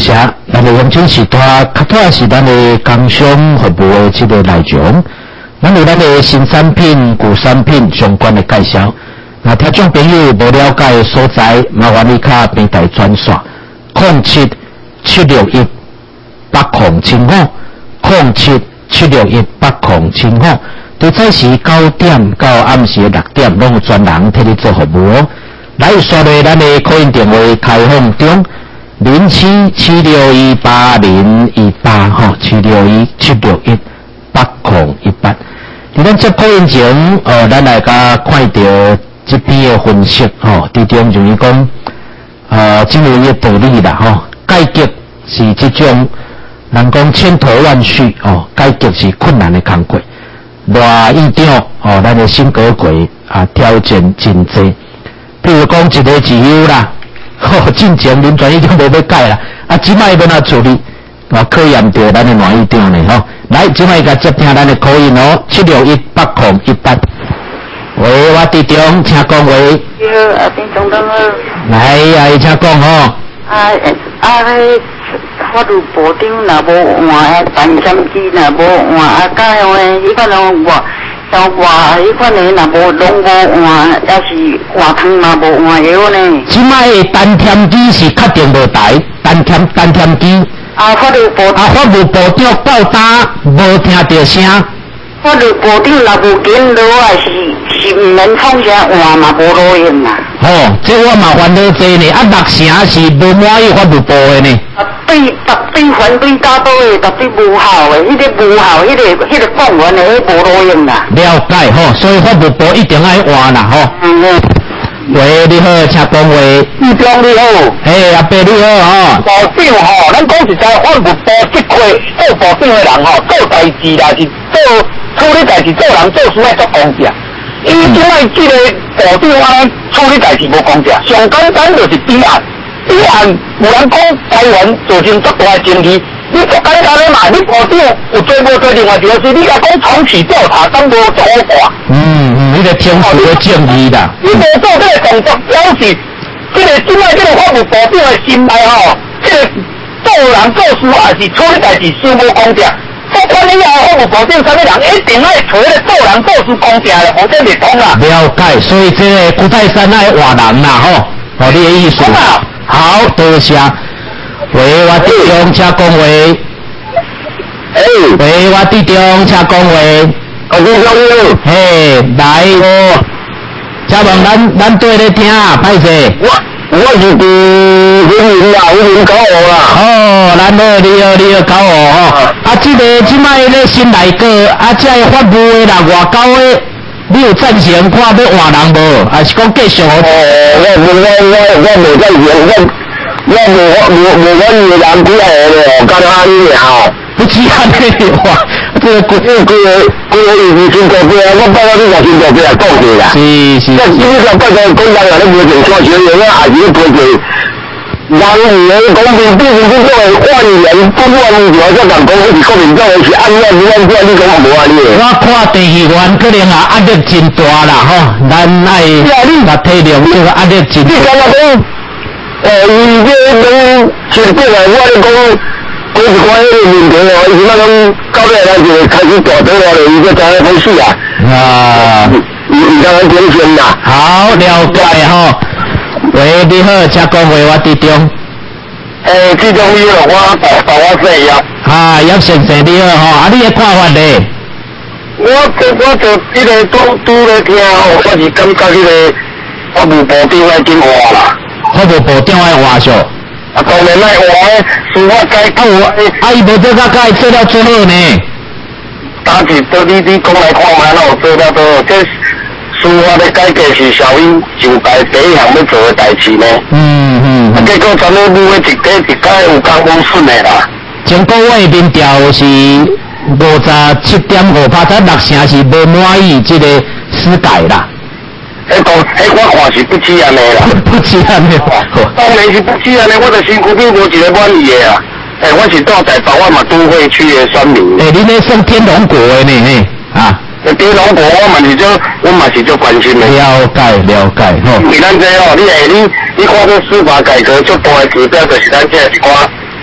咱的永春时代，较多是咱的工商服务的这个内容，咱有咱的新产品、旧产品相关的介绍。那听众朋友无了解的所在，麻烦你卡平台转线零七七六一八零七五零七七六一八零七五。在早时九点到暗时六点，拢有专人替你做服务哦。来刷咧咱的口音电话开放中，零七七六一八零一八吼，七六一七六一八零一八。伫咱接口音前，呃，咱来甲看到这边的分析吼，伫中就是讲，呃，正如伊的道理啦吼，改革是这种人讲千头万绪哦，改革是困难的工作。偌院长哦，咱的新阁轨啊，挑战真多。譬如讲一个自由啦，吼、哦，进前民权已经无要改啦，啊，即摆要哪处理？我考验着咱的阮院长呢吼。来，即摆甲接听咱的口音哦，七六一八零一八。喂，我弟中，请讲话。 你好，阿丁总统好。 来，啊，请讲吼。 啊啊，迄法律部长若无换，办签机若无换，啊，甲样诶，迄款种外像外迄款诶，若无拢无换，要是换汤嘛无换药呢。 即摆的单添机是确定无台，单添单添机。 啊，法律部啊，法律部长到达无听到声。 法律部长若无见落啊，是是毋免创啥换嘛无路用啦。 吼、哦，这我麻烦你这呢，啊，六成是无满意法律部的呢。 啊，对，特对反对大多的，特对无效的，迄、那个无效，迄、那个迄、那个讲完的，迄无路用啦。 了解吼，所以法律部一定要换啦吼。 嗯。 喂，你好，请讲话。 院长你好。 嘿，阿伯你好吼。 部长吼，咱讲实在，法律部这块做部长的人吼，做代志啦是做处理代志，做人做事爱做公正。因为即摆即个部长啊，处理代志无公正，上简单就是弊案。弊案有人讲台湾造成足大的争议，你足简单的嘛，你部长有做无做另外一回事，你甲讲重启调查，当无做挂。 嗯嗯，你个天赋的正义啦。 你无做这个动作，表示这个即摆这个法律部长的心态吼，这个做人做事也是处理代志伤无公正。不管你后法律部长啥物人，一定要找迄个做人做事公正的，否则袂通啦。 了解，所以这个古泰山爱换人啦吼，哦，你的意思。好，多谢。喂，我弟兄，请讲话。 哎， 喂，我弟兄，请讲话。 我弟兄你好。 嘿，来哦，请问咱咱对咧听，歹势。 我我是伫云林啦，云林九号啦。 哦，咱好，你好，你好，九号吼。啊，这个即摆咧新来个，啊，这个法务的啦，外交的，你有赞成看要换人无？还是讲继续？哦， 我我我我无赞成，我我无我无无我的人几号咧，干阿你俩。 不止安尼哇，这个规规个规个以前新国币啊，我拜到你甲新国币来讲过啦。 是是。 但基本上拜到讲人啊，你无从看学员啊，也是不会。人员公平必须是作为万人不万条，这讲讲是国民党是按按按按，你讲无安尼？ 我看地议员可能啊压力真大啦吼，咱爱来体谅这个压力真大。 你感觉讲，呃，伊这种前过来，我咧讲。我是看迄个问题哦，伊是那种到尾咱就开始大倒落来，伊就知影开始啊。啊，伊伊当然变天啦。 好，了解吼。喂，你好，请讲话，我弟兄。 诶，弟兄你好，我大大我姓叶。 啊，叶先生你好吼，啊，你的看法呢？ 我我就这个都都咧听吼，我是感觉这个法务部长爱紧换啦。 法务部长爱换上。 啊，当然爱换，司法改革。 啊，伊无做甲改做了最好呢。 但是到你你讲来看嘛，那有做了多好？这司法的改革是小英上台第一项要做的代志呢。嗯嗯。啊，结果全部每一家一家有讲无顺的啦。 前个月民调是五十七点五趴，才六成是无满意这个司改啦。 迄个，迄我看是不止安尼啦， 不止安尼。 当然是不止安尼，我的身躯边无一个满意的啊。诶、欸，我是住在台湾嘛都会区的选民。 诶、欸，你咧算天龙国的呢？嘿，啊。 诶，天龙国我嘛是做，我嘛是做关心的。 了解了解吼。 是咱这哦，你诶，你你看这司法改革最大的指标就是咱这一寡改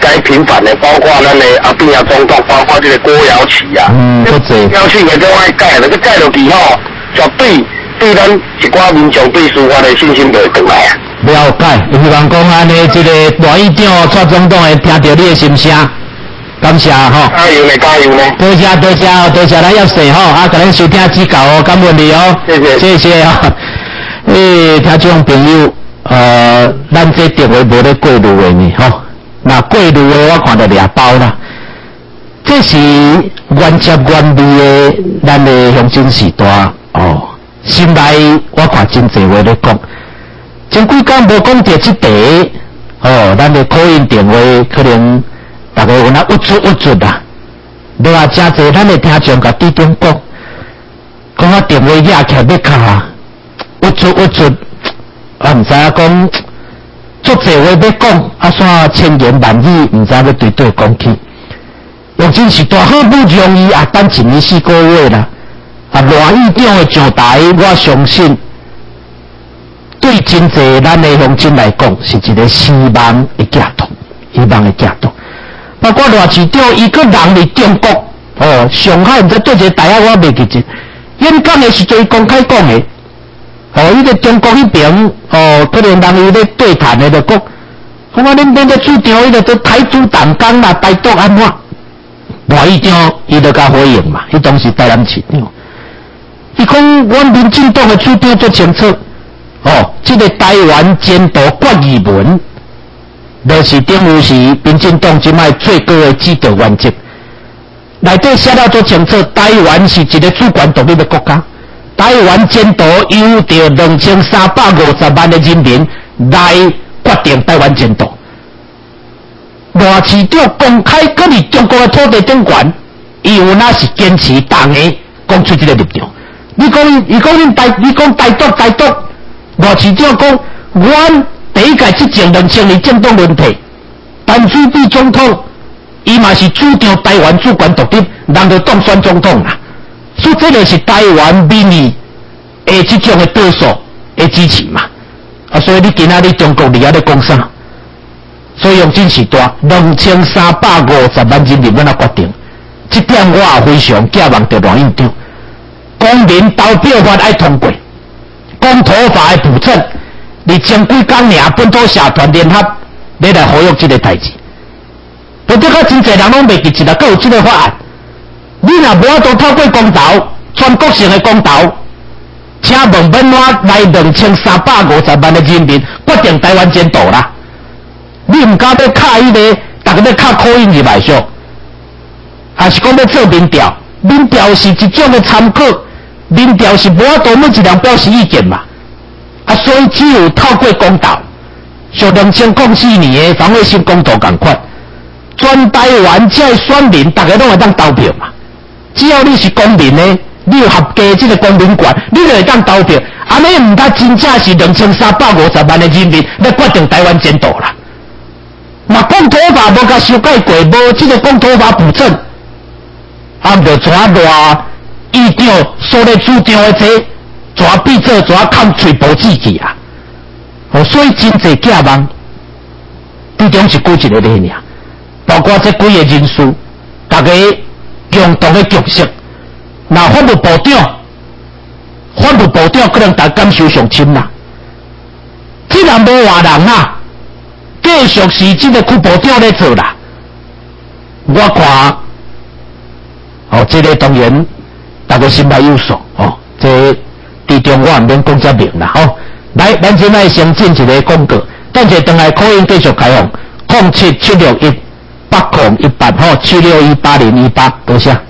该平反的，包括咱的阿扁啊总统，包括这个郭瑶琪啊， 嗯，不济。 姚琪个种爱改了，佮改落去吼，绝对对咱一寡民众对司法的信心就会回来啊。 了解，希望讲安尼，这个大议长、蔡总统会听到你的心声，感谢吼。 加油呢，加油呢！ 多谢多谢哦，多谢咱叶生吼，啊，甲咱收听指教哦，感恩你哦， 谢谢谢谢哦。诶，听众朋友，呃，咱这电话无咧过路的呢吼，那过路的我看到俩包啦，这是原汁原味的咱的乡亲时代哦，心内我看真侪话咧讲。前几天无讲到这题，哦，咱的口音电话可能大家有那郁出郁出啦。你话真侪咱的听众甲对中讲，讲啊电话压起来要卡，郁出郁出，啊毋知影讲，足侪话要讲，啊煞千言万语，毋知要对对讲起。用真是大好不容易啊，等一年四个月啦，啊赖议长的上台，我相信。对真侪咱的乡亲来讲，是一个希望的寄托，希望的寄托。包括赖市长，伊个人伫中国，哦，上海毋知对一个台啊，我袂记住。演讲的时阵公开讲的，哦，伊个中国迄边，哦，可能人伊咧对谈的就讲，讲我恁边个主张，伊个都台独党纲啦，台独安怎？赖议长伊就甲回应嘛，伊当时台南市长，伊讲阮民进党的主张足清楚。哦，这个台湾监督决议文，就是等于是民进党即卖最高的指导原则。内底写了足清楚，台湾是一个主权独立的国家。台湾监督由着两千三百五十万的人民来决定台湾监督。赖市长公开搁伫中国的土地顶权，伊有哪是坚持党的讲出这个立场？你讲伊讲恁台，你讲台独台独。赖市长讲，阮第一届执政两千年政党轮替，陈水扁总统，伊嘛是主张台湾主权独立，人就当选总统啦。所以这个是台湾民意的这种的多数的支持嘛。啊，所以你今仔日中国伫遐咧讲啥？所以用真是大，两千三百五十万人民阮啊决定，这点我也非常寄望着赖院长，公民投票法爱通过。公土法的补正，你前几天尔本土社团联合你来呼吁这个代志，不过较真侪人拢袂记起来，阁有这个法案。你若无法度透过公投，全国性的公投，请问本我来两千三百五十万的人民决定台湾监督啦。你唔敢要卡迄个，大家要卡口音入来上，还是讲要做民调？民调是一种的参考。民调是无法度每一人表示意见嘛，啊，所以只有透过公投，像两千零四年的防卫性公投共款，全台湾这选民大家拢会当投票嘛。只要你是公民呢，你有合格这个公民权，你就会当投票。安尼唔通真正是两千三百五十万的人民来决定台湾监督啦。那公投法无甲修改过，无这个公投法补正，啊，就怎偌？议长所咧主张的这，怎变做怎看嘴巴子去啊？哦，所以真侪寄望，其中是几一个咧尔，包括这几个人士，大家共同的角色。那法务部长，法务部长可能大家感受上深啦。既然无换人啦，继续是这个副部长咧做啦。我看，哦，这个当然。大家心内有数哦，这地中我唔免讲遮明啦吼。来，咱现在先进一个广告，等下等来口音继续开放，零七七六一八零一八吼，七六一八零一八，多谢。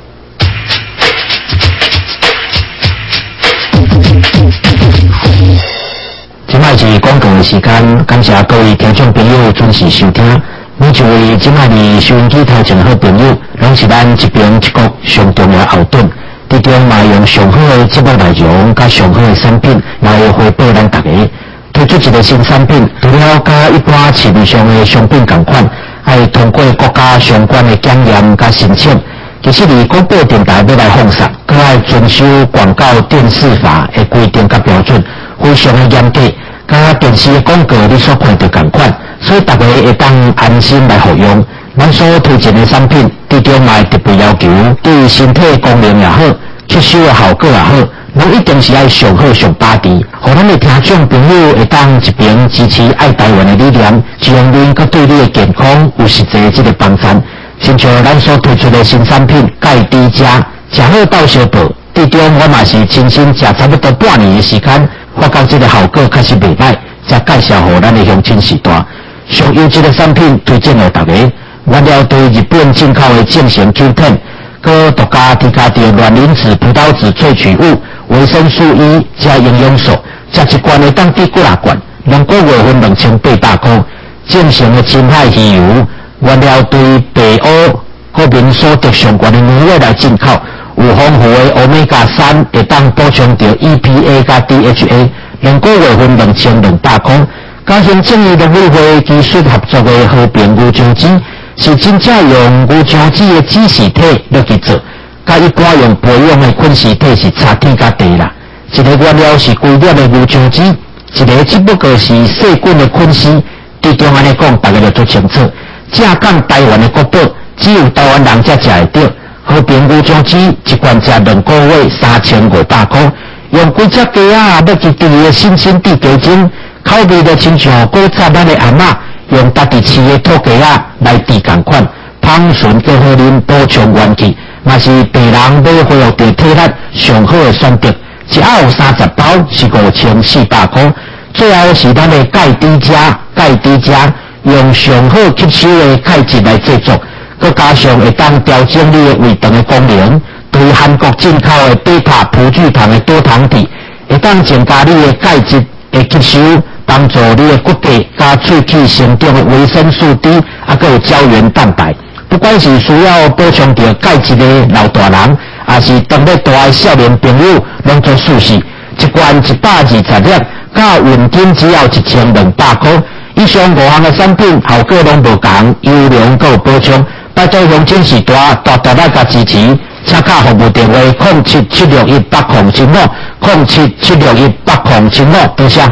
今摆是广告的时间，感谢各位听众朋友准时收听。每一位今摆的收音机头前好朋友，拢是咱这边一国上重要后盾。伫中嘛用上好的节目内容，甲上好的产品来回报咱大家。推出一个新产品，除了甲一般市面上的商品同款，爱通过国家相关的检验甲申请。其实伫广播电台要来放送，佮爱遵守广告电视法的规定甲标准，非常的严格。甲电视的广告你所看到同款，所以大家会当安心来服用。 咱所推荐的产品，伫中嘛特别要求对身体功能也好，吸收的效果也好，拢一定是爱上好上打底，互咱的听众朋友会当一边支持爱台湾的力量，一方面佮对你的健康有实际的这个帮助。亲像咱所推出的新产品钙低加，食好到小宝，伫中我嘛是亲身食差不多半年的时间，发觉这个效果确实袂歹，才介绍互咱的乡亲时代。上优质的产品推荐给大家，原料对日本进口的正成 Q 十，佮独家添加着卵磷脂、葡萄籽萃取物、维生素 E 加营养素，食一罐会当抵几啊罐，两个月份两千八百块。正成的深海鱼油，原料对北欧各民所得上悬的原料来进口，有丰富的 Omega 三，会当补充着 E P A 加 D H A， 两个月份两千两百块。加上正义农委会技术合作的和平牛浆籽，是真正用牛浆籽的籽实体落去做，甲一般用培养的菌实体是差天甲地啦。一个原料是规粒的牛浆籽，一个只不过是细菌的菌丝。对中安尼讲，大家就做清楚。正讲台湾的国宝，只有台湾人才食会到。和平牛浆籽一罐食两个月三千五百块，用几只鸡啊，要去地的新鲜地鸡精。口味就亲像古早咱的阿嬷用家己饲的土鸡仔来滴同款，芳醇结合啉补充元气，嘛是病人要恢复着体力上好的选择。一盒有三十包，是五千四百块。最后是咱的钙低加，钙低加用上好吸收的钙质来制作，佮加上会当调整你的胃肠的功能，对韩国进口的贝塔葡聚糖的多糖体，会当增加你的钙质的吸收。帮助你的骨骼加喙齿成长的维生素 D， 啊，佮有胶原蛋白。不管是需要补充着钙质的老大人，还是当要大的少年朋友，拢做舒适。一罐一百二十粒，加稳定只要一千两百块。以上五项的产品效果拢无同，优良佮有保障。拜托乡亲时代大大力加支持，请卡服务电话零七七六一八零七五零七七六一八零七五，多谢。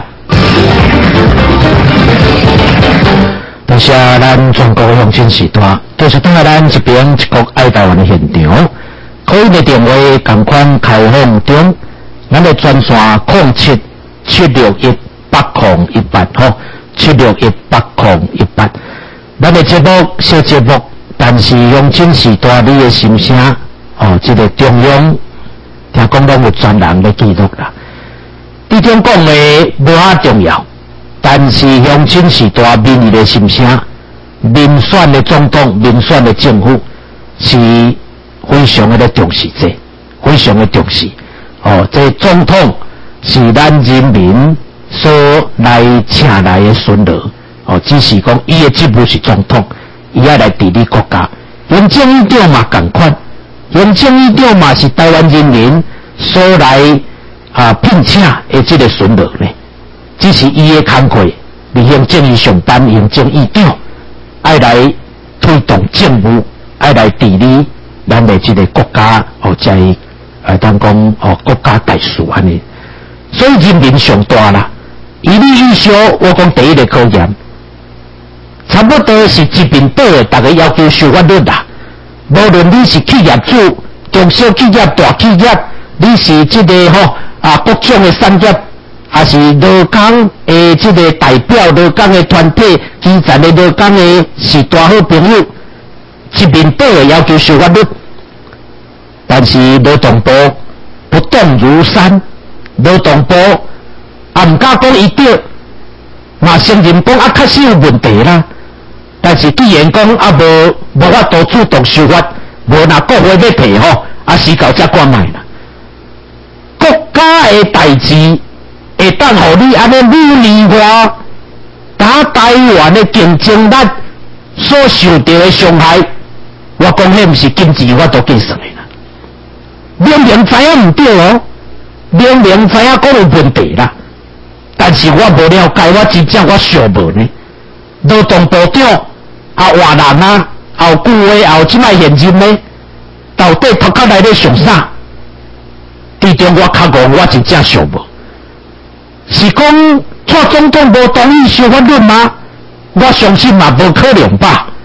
多谢咱全国的乡亲时代，多谢等下咱这边一国爱台湾的现场，可以的电话同款开放中，咱的专线零七七六一八零一八吼，七六一八零一八。咱的节目小节目，但是乡亲时代你的心声哦，这个中央听讲拢有专人来记录啦。这种讲的无遐重要，但是乡亲时代民意的心声，民选的总统、民选的政府是非常的重视这，非常的重视。哦，这总统是咱人民所来请来的孙儿，哦，只是讲伊的职务是总统，伊要来治理国家。行政院长嘛同款，行政院长嘛是台湾人民所来。啊，聘请的这个孙儿呢，只是伊的工作，伫行政院上班，行政院长爱来推动政务，爱来治理咱的这个国家哦，在呃当讲哦国家大事安尼，所以人民上大啦。以你以上，我讲第一个考验，差不多是一面倒的，大家要求修法律啦。无论你是企业主、中小企业、大企业，你是这个吼。啊，各种的产业，还是劳工诶，这个代表劳工的团体，基层的劳工的是大好朋友，一面倒的要求修法律，但是劳动部不动如山，劳动部也唔敢讲伊对，嘛承认讲啊确实有问题啦，但是既然讲啊无无法度主动修法，无拿国会要提吼，啊时到则关卖啦。国家的代志会当互你安尼努力化，打台湾的竞争力所受到的伤害，我讲迄毋是经济我都计算的啦。明明知影毋对哦，明明知影讲有问题啦，但是我无了解，我真正我想无呢。劳动部长啊换人啊，后句话后即摆现任呢，到底头壳内咧想啥？其中我较戆，我真正想无，是讲蔡总统无同意修法律吗？我相信嘛无可能吧。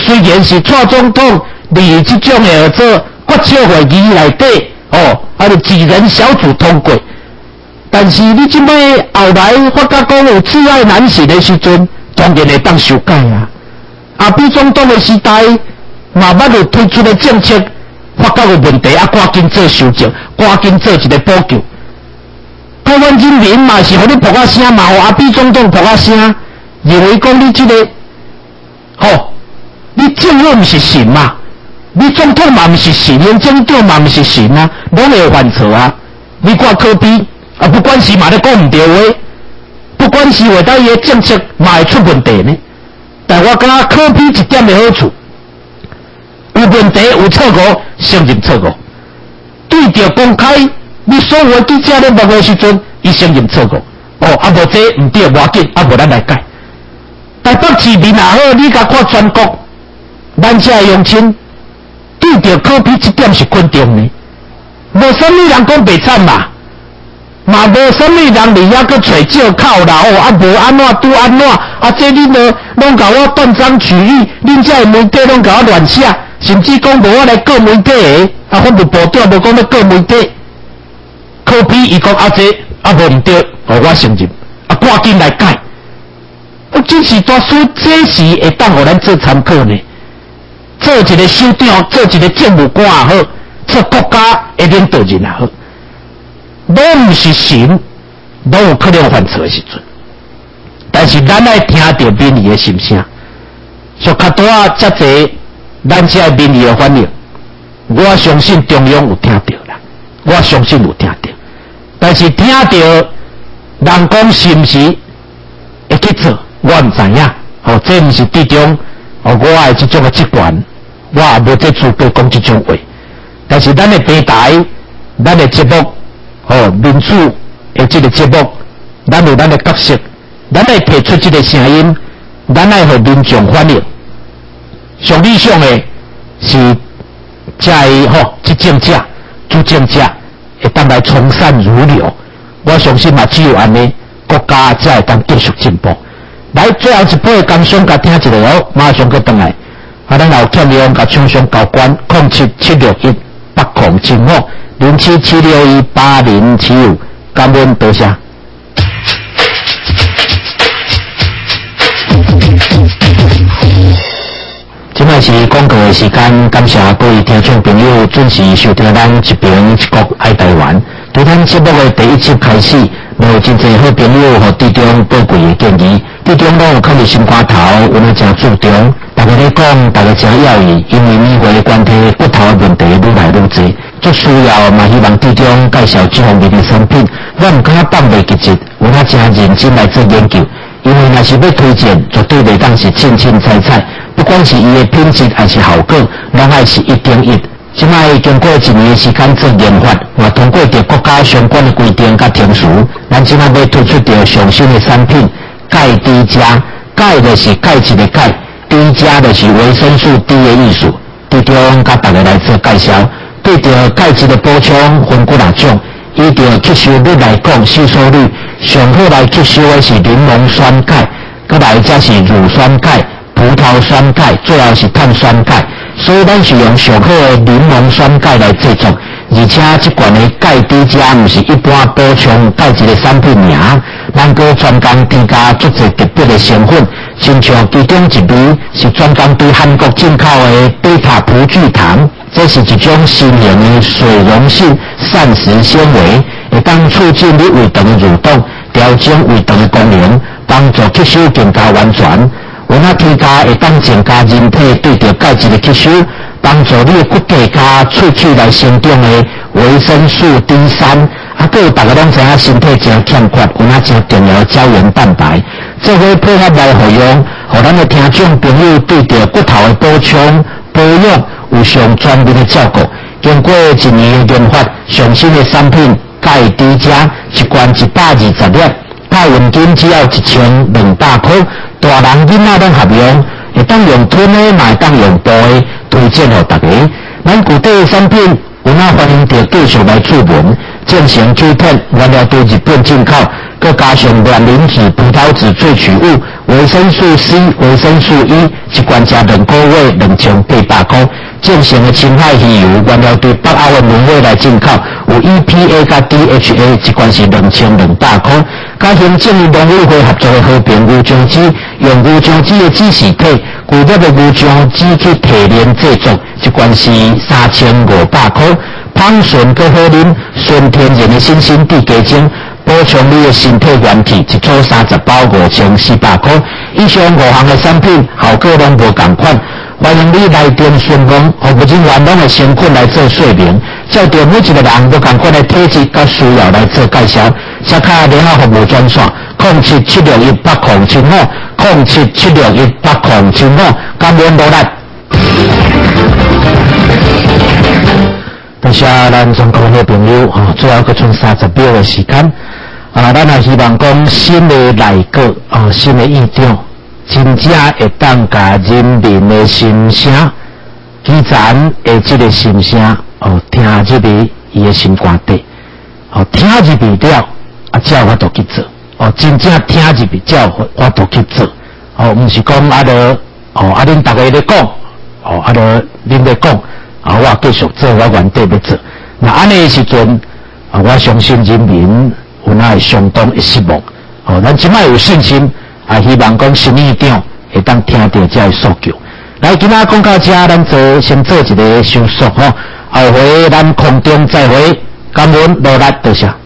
虽然是蔡总统离这种的做国策会议内底哦，啊，就几人小组通过，但是你即摆后来发觉讲有挚爱难行的时阵，当然会当修改啊。阿扁总统的时代，嘛捌有推出的政策，发觉有问题啊，赶紧做修正，赶紧做一个补救。台湾人民嘛是互你扑啊声，嘛互阿扁总统扑啊声，认为讲你这个，吼、哦，你政府毋是神嘛，你总统嘛毋是神，连总长嘛毋是神啊，拢会犯错啊。你看柯 P 啊，不管是嘛咧讲毋对话，不管是话到伊的政策嘛会出问题呢。但我感觉柯 P 一点的好处，有问题有错误，承认错误，对着公开。你所有记者咧问的时阵，伊承认错误。哦，啊无这毋对，无要紧，啊无咱来改。台北市民也好，你甲看全国，咱这乡亲对着柯 P 这点是肯定的。无啥物人讲袂惨嘛，嘛无啥物人伫遐搁找借口啦。哦，啊无安怎拄安怎，啊这恁都拢甲我断章取义，恁这媒体拢甲我乱写，甚至讲无我来告媒体的，啊法律部长无讲要告媒体。柯 P 伊讲啊这啊无毋对，哦我承认，啊赶紧来改。啊，这是大叔，这是会当互咱做参考呢。做一个首长，做一个政务官也好，做国家的领导人也好，拢毋是神，拢有可能犯错的时阵。但是咱爱听到民意的心声，所较多啊，遮济咱这民意的反应，我相信中央有听到啦，我相信有听到。但是听到人讲是毋是会去做，我毋知影。哦，这毋是地中哦，我的这种的职权，我也无这资格讲这种话。但是咱的平台，咱的节目，哦，民主的这个节目，咱有咱的角色，咱来提出这个声音，咱来互民众反映。上理想的是，在吼执政者、主政者。会当来从善如流，我相信嘛，只有安尼，国家才会当继续进步。来，最后一波的感想，甲听一下哦，马上去转来。啊，咱老欠用甲厂商交关，零七七六一八零七五零七七六一八零七五，感恩多谢。现在是广告的时间，感谢各位听众朋友准时收听咱一边一国爱台湾。对咱节目的第一集开始，有真侪好朋友和地中宝贵的建议，地中拢有考虑心肝头，有那真注重。大家咧讲，大家真要义，因为年岁的关系，骨头的问题愈来愈多，最需要嘛希望地中介绍这方面的产品，我唔敢放袂吉日，有那真认真来做研究。因为若是要推荐，绝对袂当是凊凊彩彩，不管是伊的品质还是效果，拢爱是一顶一。现在经过一年的时间做研发，也通过着国家相关的规定甲程序，咱现在要推出着上新的产品，钙低加，钙就是钙质的钙，低加就是维生素 D 的意思。伫中甲大家来做介绍，对着钙质的补充分几六种。依照吸收率来讲，吸收率上好来吸收的是柠檬酸钙，佮来则是乳酸钙、葡萄酸钙，最后是碳酸钙。所以咱是用上好的柠檬酸钙来制作，而且这款的钙低加毋是一般补充钙质的产品尔，咱佮专工添加足侪特别的成分，亲像其中一味是专工对韩国进口的贝塔葡聚糖。这是一种新型的水溶性膳食纤维，会当促进你胃肠的蠕动，调整胃肠的功能，帮助吸收更加完全。有那添加会当增加人体对着钙质的吸收，帮助你的骨骼加萃取来生长的维生素 D 三。啊，还有大家拢知影身体真欠缺，有那真重要的胶原蛋白，这会配合来服用，互咱的听众朋友对着骨头的补充保养有上全面的照顾。经过一年的研发，上新的产品钙低加一罐一百二十粒，钙黄金只要一千两百块，大人囡仔拢合用，会当用吞的，嘛会当用煲的，推荐给大家。咱具体的产品，有那欢迎着继续来注文。正成 Q 十 原料对日本进口， 佮加上卵磷脂、葡萄籽萃取物、维生素 C、维生素 E， 一罐加两个月，两千八百块。正常的青海鱼油原料对北澳的农委来进口，有 E P A 加 D H A， 一罐是两千两百块。甲行政农委会合作的和平牛浆汁，用牛浆汁的指示体，固粒的牛浆汁去提炼制作，一罐是三千五百块。芳醇佮好啉，纯天然的新鲜地鸡精，补充你的身体元气，一组三十包五千四百块。以上五项的产品效果拢无同款。欢迎你来电询问，服务人员拢会先困来做说明，照着每一个人都同款的体质甲需要来做介绍。写卡联合服务专线：零七七六一八零七五，零七七六一八零七五，感恩多来。多谢咱全国的朋友哈，最后佫剩三十秒的时间啊，咱也希望讲新的内阁啊，新的议长。真正会当甲人民的心声，基层的这个心声，哦，听入去伊的心肝底，哦，听入去了，啊，才有法度去做，哦，真正听入去才有法度去做，哦，毋是讲啊个，哦，啊恁大家咧讲，哦，啊个恁咧讲，啊，我继续做，我原底要做，那安尼时阵，啊，我相信人民有那会相当的失望，哦，咱即摆有信心。啊，希望讲新议长会当听到这个诉求。来，今仔讲到这，咱做先做一个收束吼，后回咱空中再会，感恩罗力，多谢。